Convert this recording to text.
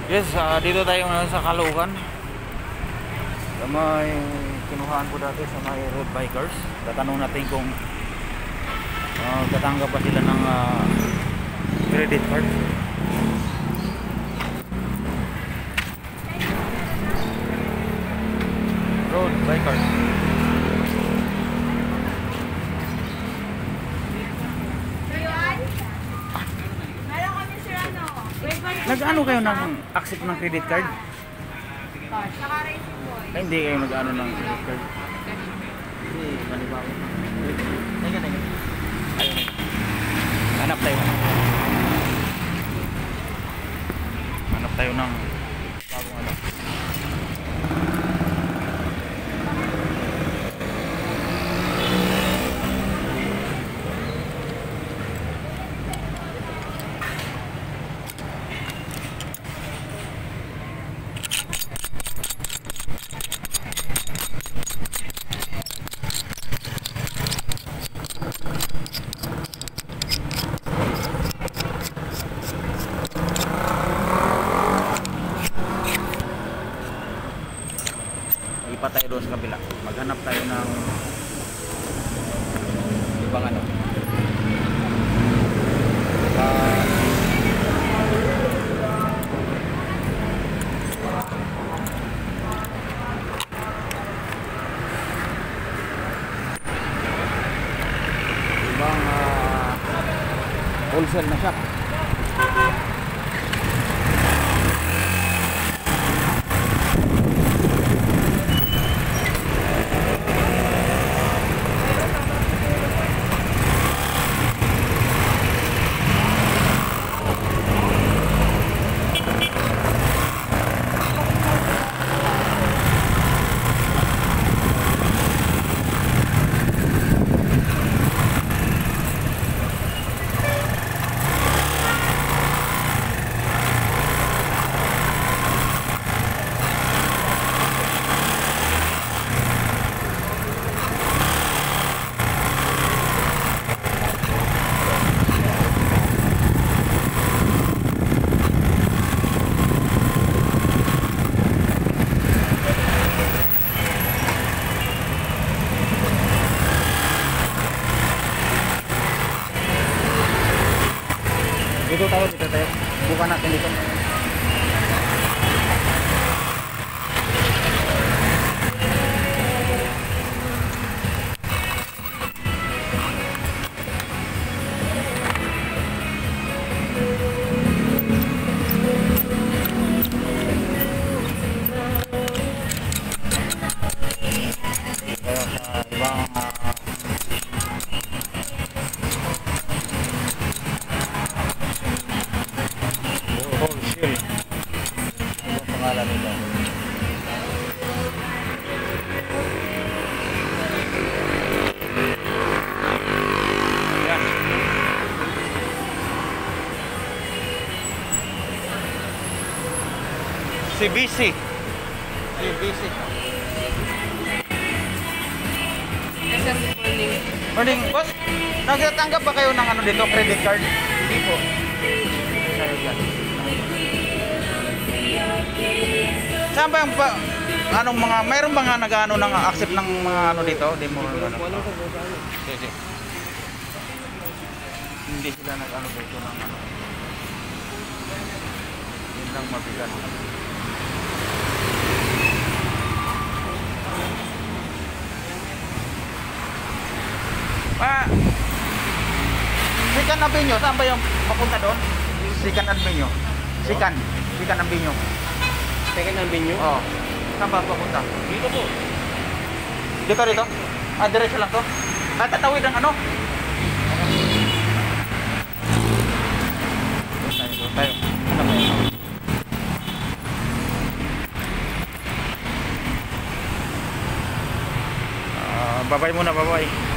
Yes, dito tayo ngayon sa Caloocan. May kinuhaan ko dati sa mga road bikers. Tatanong natin kung tatanggap pa sila ng credit card. Road bikers. Nag-ano kayo ng accept ng credit card? Saka racing boy. Ay, hindi kayo nag-ano ng credit card. Kasi manibago. Teka. Ayun. Hanap tayo. Hanap tayo ng bagong ano. Ipa tayo doon sa kabila. Maghanap tayo ng ibang ano. Ibang wholesale na shop. Dito tayo. Bukan natin dito. Pangalan nila. Yan. CBC. Morning, boss. Nagtatanggap ba kayo ng ano dito, credit card? Hindi po. Sayo yan. Saan ba yung anong mga, mayroon ba nga nag-ano ng accept ng mga ano dito? Di mo ano? Sige. Hindi sila nag-ano dito ng ano. Yun lang mabigat. Sikan Avenue, saan ba yung papunta doon? Sikan Avenue. Sikan Avenue. Second Avenue? Oo. Saan ba papunta? Dito po. Dito? Diretso lang to? Tatawid ang ano? Tayo. Babay muna, babay.